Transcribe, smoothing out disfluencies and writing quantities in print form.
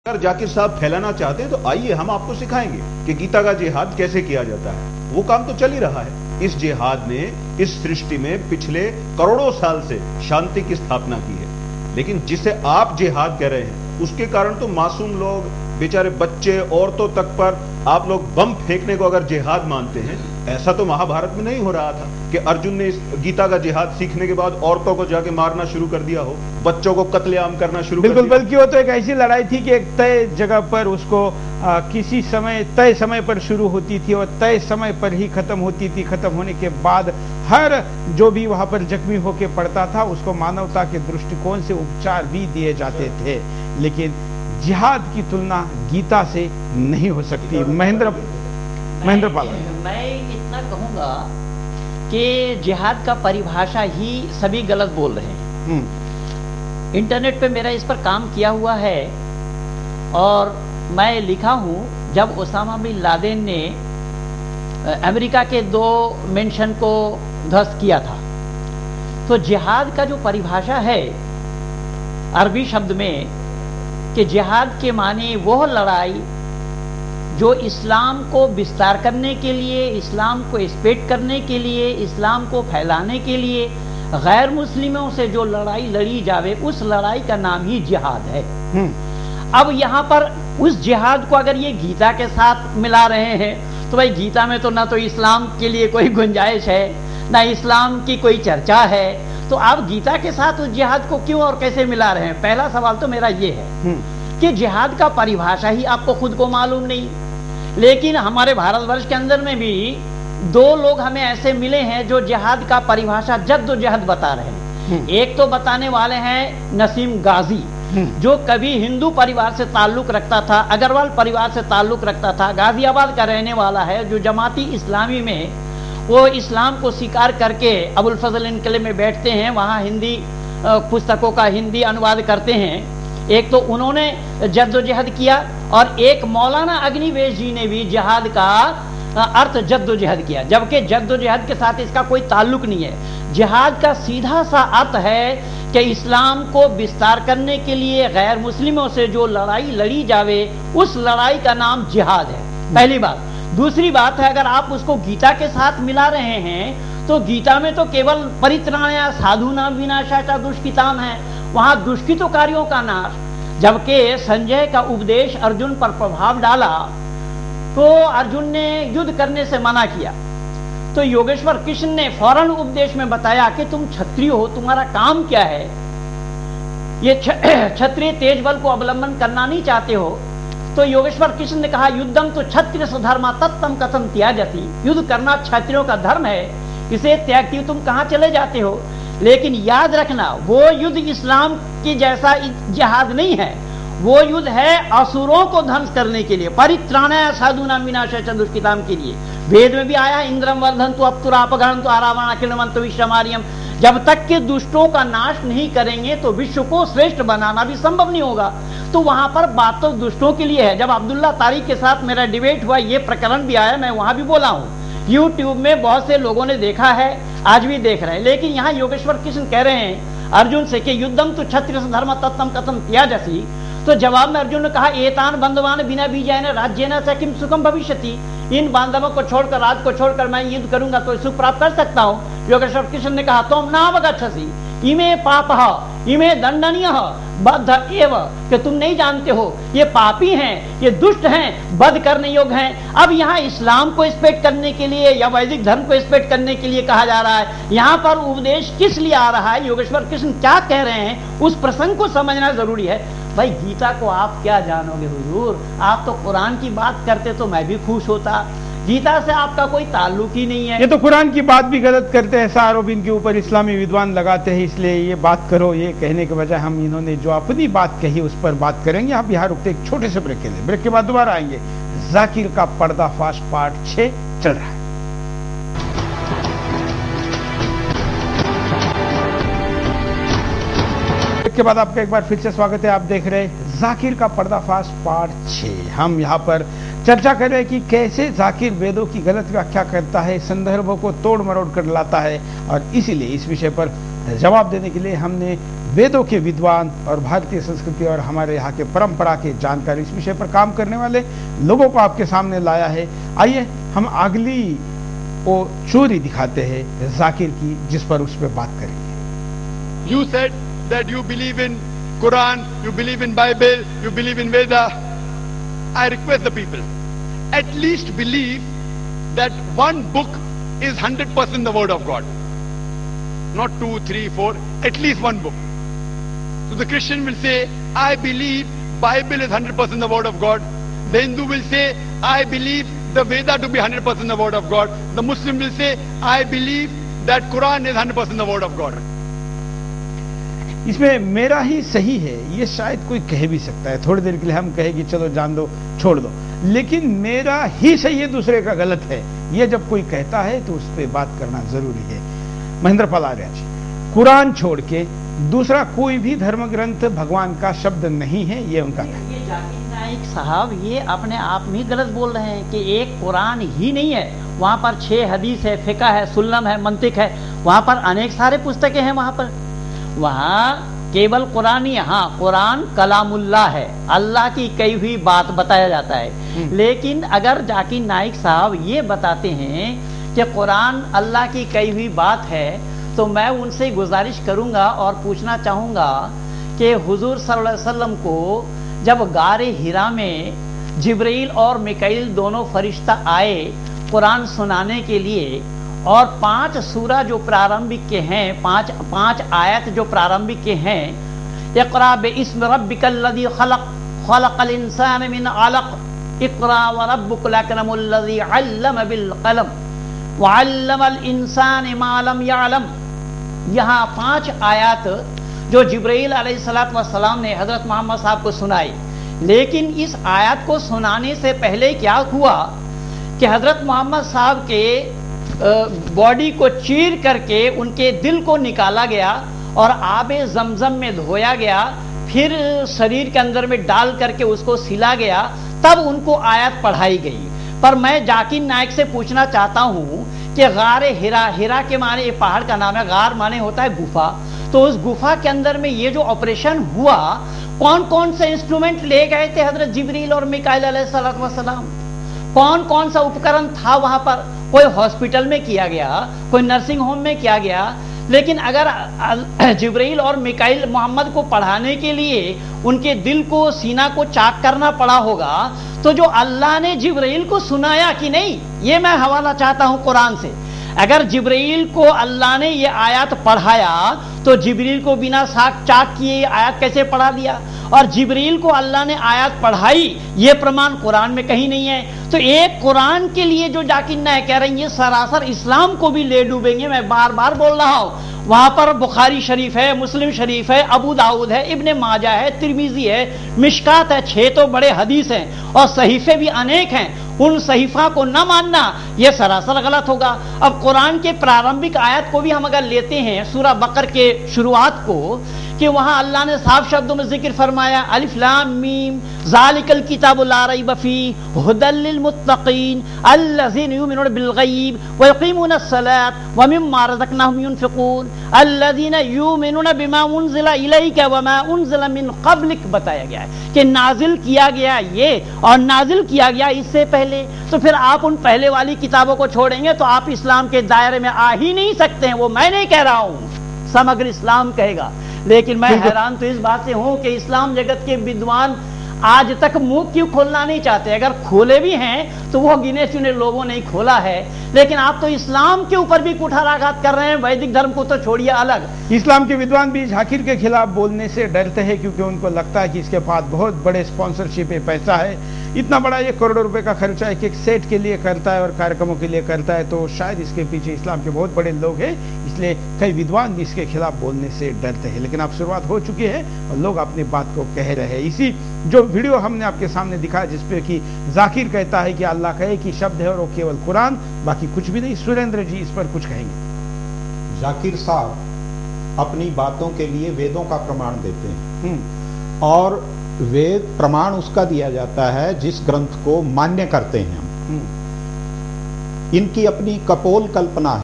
अगर जाकिर साहब फैलाना चाहते हैं तो आइए हम आपको सिखाएंगे कि गीता का जिहाद कैसे किया जाता है। वो काम तो चल ही रहा है। इस जिहाद ने इस सृष्टि में पिछले करोड़ों साल से शांति की स्थापना की है, लेकिन जिसे आप जिहाद कह रहे हैं उसके कारण तो मासूम लोग, बेचारे बच्चे, औरतों तक पर आप लोग बम फेंकने को अगर जिहाद मानते हैं, ऐसा तो महाभारत में नहीं हो रहा था कि अर्जुन ने इस गीता का जिहाद सीखने के बाद औरतों को जाके मारना शुरू कर दिया हो, बच्चों को कत्लेआम करना शुरू कर दिया। बिल्कुल, बल्कि वो तो एक ऐसी लड़ाई थी कि एक तय जगह पर उसको किसी समय तय समय पर शुरू होती थी और तय समय पर ही खत्म होती थी। खत्म होने के बाद हर जो भी वहां पर जख्मी होके पड़ता था उसको मानवता के दृष्टिकोण से उपचार भी दिए जाते थे, लेकिन जिहाद की तुलना गीता से नहीं हो सकती। महेंद्र पाल, मैं इतना कहूंगा कि जिहाद का परिभाषा ही सभी गलत बोल रहे हैं। इंटरनेट पे मेरा इस पर काम किया हुआ है और मैं लिखा हूं, जब ओसामा बिन लादेन ने अमेरिका के 2 मेंशन को ध्वस्त किया था, तो जिहाद का जो परिभाषा है अरबी शब्द में कि जिहाद के माने वो लड़ाई जो इस्लाम को विस्तार करने के लिए, इस्लाम को स्प्रेड करने के लिए, इस्लाम को फैलाने के लिए गैर मुस्लिमों से जो लड़ाई लड़ी जावे, उस लड़ाई का नाम ही जिहाद है। अब यहाँ पर उस जिहाद को अगर ये गीता के साथ मिला रहे हैं तो भाई गीता में तो ना तो इस्लाम के लिए कोई गुंजाइश है, ना इस्लाम की कोई चर्चा है, तो आप गीता के साथ उस जिहाद को क्यों और कैसे मिला रहे हैं? पहला सवाल तो मेरा ये है कि जिहाद का परिभाषा ही आपको खुद को मालूम नहीं। लेकिन हमारे भारतवर्ष के अंदर में भी 2 लोग हमें ऐसे मिले हैं जो जिहाद का परिभाषा जद्दोजहद बता रहे हैं। एक तो बताने वाले हैं नसीम गाजी, जो कभी हिंदू परिवार से ताल्लुक रखता था, अग्रवाल परिवार से ताल्लुक रखता था, गाजियाबाद का रहने वाला है, जो जमाती इस्लामी में वो इस्लाम को स्वीकार करके अबुल फजल इनकले में बैठते हैं, वहाँ हिंदी पुस्तकों का हिंदी अनुवाद करते हैं। एक तो उन्होंने जद्दोजहद किया और एक मौलाना अग्निवेश जी ने भी जिहाद का अर्थ जद्दोजहद किया, जबकि जद्दोजहद के साथ इसका कोई ताल्लुक नहीं है। जिहाद का सीधा सा अर्थ है कि इस्लाम को विस्तार करने के लिए गैर मुस्लिमों से जो लड़ाई लड़ी जावे, उस लड़ाई का नाम जिहाद है। पहली बात। दूसरी बात है, अगर आप उसको गीता के साथ मिला रहे हैं तो गीता में तो केवल परित्राणाय साधूनां विनाशाय दुष्कृताम है, वहां दुष्कृतकारियों का नाश। जबकि संजय का उपदेश अर्जुन पर प्रभाव डाला तो अर्जुन ने युद्ध करने से मना किया, तो योगेश्वर कृष्ण ने फौरन उपदेश में बताया कि तुम क्षत्रिय हो, तुम्हारा काम क्या है, ये क्षत्रिय तेज बल को अवलंबन करना नहीं चाहते हो। तो योगेश्वर कृष्ण ने कहा युद्धम तो क्षत्रिय धर्म तत्तम कथम त्याजति, युद्ध करना क्षत्रियों का धर्म है, इसे त्यागती तुम कहां चले जाते हो। लेकिन याद रखना, वो युद्ध इस्लाम की जैसा जिहाद नहीं है, वो युद्ध है असुरों को ध्वंस करने के लिए, परित्राणाय साधूनां विनाशाय दुष्कृताम के लिए। वेद में भी आया इंद्रम वर्धन्तु अप्तुरापगणन्तु आरावण अखिलमन्तु विश्वमार्यम, जब तक के दुष्टों का नाश नहीं करेंगे तो विश्व को श्रेष्ठ बनाना भी संभव नहीं होगा। तो वहां पर बात तो दुष्टों के लिए है। जब अब्दुल्ला तारिक के साथ मेरा डिबेट हुआ, ये प्रकरण भी आया, मैं वहां भी बोला हूं, यूट्यूब में बहुत से लोगों ने देखा है, आज भी देख रहे हैं। लेकिन यहाँ योगेश्वर कृष्ण कह रहे हैं अर्जुन से कि युद्धम तो क्षत्रिय धर्म तत्तम कथम त्याजसि, तो जवाब में अर्जुन ने कहा एतान बंधवान बिना बीजायन राज्येन च किम सुखम भविष्यति, इन बांधवों को छोड़कर, राज को छोड़कर मैं युद्ध करूंगा तो सुख प्राप्त कर सकता हूं। योगेश्वर कृष्ण ने कहा तुम नावगच्छसि इमे पापः इमे दंडनीयः बद्ध एव, कि तुम नहीं जानते हो ये पापी हैं, ये दुष्ट हैं, वध करने योग्य हैं। अब यहाँ इस्लाम को स्प्रेड करने के लिए या वैदिक धर्म को स्प्रेड करने के लिए कहा जा रहा है। यहाँ पर उपदेश किस लिए आ रहा है, योगेश्वर कृष्ण क्या कह रहे हैं, उस प्रसंग को समझना जरूरी है। भाई गीता को आप क्या जानोगे हुजूर, आप तो कुरान की बात करते तो मैं भी खुश होता, गीता से आपका कोई ताल्लुक ही नहीं है। ये तो कुरान की बात भी गलत करते हैं, ऐसा आरोप इनके ऊपर इस्लामी विद्वान लगाते हैं, इसलिए ये बात करो ये कहने के बजाय हम इन्होंने जो अपनी बात कही उस पर बात करेंगे। आप यहाँ रुकते एक छोटे से ब्रेक के लिए, ब्रेक के बाद दोबारा आएंगे। जाकिर का पर्दाफाश पार्ट 6 चल रहा है। के बाद आपका एक बार फिर से स्वागत है। आप देख रहे हैं जाकिर का पर्दाफाश पार्ट 6। हम यहाँ पर चर्चा कर रहे हैं कि कैसे जाकिर वेदों की गलत व्याख्या करता है, संदर्भों को तोड़ मरोड़ कर लाता है, और इसीलिए इस विषय पर जवाब देने के लिए हमने वेदों के विद्वान और भारतीय संस्कृति और हमारे यहाँ के परंपरा के जानकार इस विषय पर काम करने वाले लोगों को आपके सामने लाया है। आइए हम अगली वो चोरी दिखाते हैं जाकिर की, जिस पर उस पर बात करेंगे। You said that you believe in Quran, you believe in Bible, you believe in Veda. I request the people, at least believe that one book is 100% the word of God. Not 2, 3, 4, at least one book. So the Christian will say, I believe Bible is 100% the word of God. The Hindu will say, I believe the Veda to be 100% the word of God. The Muslim will say, I believe that Quran is 100% the word of God. इसमें मेरा ही सही है ये शायद कोई कह भी सकता है। थोड़ी देर के लिए हम कहे कि चलो जान दो, छोड़ दो, लेकिन मेरा ही सही है दूसरे का गलत है, ये जब कोई कहता है तो उस पर बात करना जरूरी है। महेंद्र पाल आर्य जी, कुरान छोड़ के दूसरा कोई भी धर्म ग्रंथ भगवान का शब्द नहीं है, ये उनका कहना। ये जाकिर नाइक साहब ये अपने आप में गलत बोल रहे हैं कि एक कुरान ही नहीं है, वहां पर 6 हदीस है, फिका है, सुल्लम है, मंतिक है, वहां पर अनेक सारे पुस्तकें हैं। वहां केवल कुरान ही, हाँ कुरान कलामुल्लाह है, अल्लाह की कही हुई बात बताया जाता है। लेकिन अगर जाकिर नाइक साहब ये बताते हैं कि कुरान अल्लाह की कही हुई बात है, तो मैं उनसे गुजारिश करूंगा और पूछना चाहूंगा कि हुजूर सल्लल्लाहु अलैहि वसल्लम को जब गारे हिरा में जिब्रील और मिकाईल दोनों फरिश्ता आए कुरान सुनाने के लिए, और 5 सूरा जो प्रारंभिक के हैं, 5 आयत जो प्रारंभिक के हैं, इक़रा बिइस्मि रब्बिकल्लज़ी खलक़ खलक़ल इंसान मिन अलक़ इक़रा व रब्बुकल अकरमुल्लज़ी अल्लम बिल क़लम व अल्लमल इंसान मा लम यअलम। यहाँ 5 आयत जो जिब्रील अलैहिस्सलातु वस्सलाम ने हजरत मोहम्मद साहब को सुनाई। लेकिन इस आयत को सुनाने से पहले क्या हुआ कि हजरत मोहम्मद साहब के बॉडी को चीर करके उनके दिल को निकाला गया और आबे जमजम में धोया गया, फिर शरीर के अंदर में डाल करके उसको सिला गया, तब उनको आयत पढ़ाई गई। पर मैं जाकिर नाइक से पूछना चाहता हूं कि गारे हिरा, हिरा के माने ये पहाड़ का नाम है, गार माने होता है गुफा, तो उस गुफा के अंदर में ये जो ऑपरेशन हुआ, कौन कौन से इंस्ट्रूमेंट ले गए थे हजरत जिब्रील और मिकाईल अलैहिस्सलातु वस्सलाम? कौन कौन सा उपकरण था वहां पर? कोई हॉस्पिटल में किया गया, कोई नर्सिंग होम में किया गया। लेकिन अगर जिब्रील और मिकाईल मोहम्मद को पढ़ाने के लिए उनके दिल को, सीना को चाक करना पड़ा होगा, तो जो अल्लाह ने जिब्रील को सुनाया कि नहीं, ये मैं हवाला चाहता हूं कुरान से। अगर जिब्रील को अल्लाह ने ये आयत पढ़ाया तो जिब्रील को बिना चाक किए आयत कैसे पढ़ा दिया? और जिब्रील को अल्लाह ने आयत पढ़ाई, ये प्रमाण कुरान में कहीं नहीं है। तो एक कुरान के लिए जो जाकिर नाइक कह रहे हैं, ये सरासर इस्लाम को भी ले डूबेंगे। मैं बार बार बोल रहा हूं, वहां पर बुखारी शरीफ है, मुस्लिम शरीफ है, अबू दाऊद है, इब्ने माजा है, तिरमिजी है, मिशकात है, 6 तो बड़े हदीस हैं और सहीफे भी अनेक हैं। उन सहीफा को न मानना यह सरासर गलत होगा। अब कुरान के प्रारंभिक आयत को भी हम अगर लेते हैं, सूरा बकर के शुरुआत को, कि वहां अल्लाह ने साफ शब्दों में जिक्र फरमाया, अलिफ लाम मीम ज़ालिकल किताबु ला रैब फीह हुदल लिल मुत्तकीन अल्लज़ीना युमिनूना बिल गैब व यक़ीमूनस सलात व मिम्मा रज़क़नाहुम युनफ़िक़ून अल्लज़ीना युमिनूना बिमा उन्ज़िला इलैका व मा उन्ज़िला मिन क़ब्लिक। बताया गया है कि नाजिल किया गया ये और नाजिल किया गया इससे पहले। तो फिर आप उन पहले वाली किताबों को छोड़ेंगे तो आप इस्लाम के दायरे में आ ही नहीं सकते हैं। वो मैं नहीं कह रहा हूं, समग्र इस्लाम कहेगा। लेकिन मैं हैरान तो इस बात से हूं कि इस्लाम जगत के विद्वान आज तक मुंह क्यों खोलना नहीं चाहते। अगर खोले भी हैं तो वो गिने चुने लोगों ने खोला है। लेकिन आप तो इस्लाम के ऊपर भी कुठाराघात कर रहे हैं, वैदिक धर्म को तो छोड़िए अलग। इस्लाम के विद्वान भी जाकिर के खिलाफ बोलने से डरते हैं, क्योंकि उनको लगता है कि इसके पास बहुत बड़े स्पॉन्सरशिप है, पैसा है, इतना बड़ा ये करोड़ों रुपए का खर्चा एक एक सेट के लिए करता है और कार्यक्रमों के लिए करता है। तो शायद इसके पीछे इस्लाम के बहुत बड़े लोग हैं, इसलिए कई विद्वान भी इसके खिलाफ बोलने से डरते हैं। लेकिन अब शुरुआत हो चुकी है और लोग अपनी बात को कह रहे हैं। इसी जो वीडियो हमने आपके सामने दिखाया, जिसपे कि जाकिर कहता है कि अल्लाह का एक ही शब्द है और वो केवल कुरान, बाकी कुछ भी नहीं। सुरेंद्र जी इस पर कुछ कहेंगे? जाकिर साहब अपनी बातों के लिए वेदों का प्रमाण देते हैं और वेद प्रमाण उसका दिया जाता है जिस ग्रंथ को मान्य करते हैं हम। इनकी अपनी कपोल कल्पना है।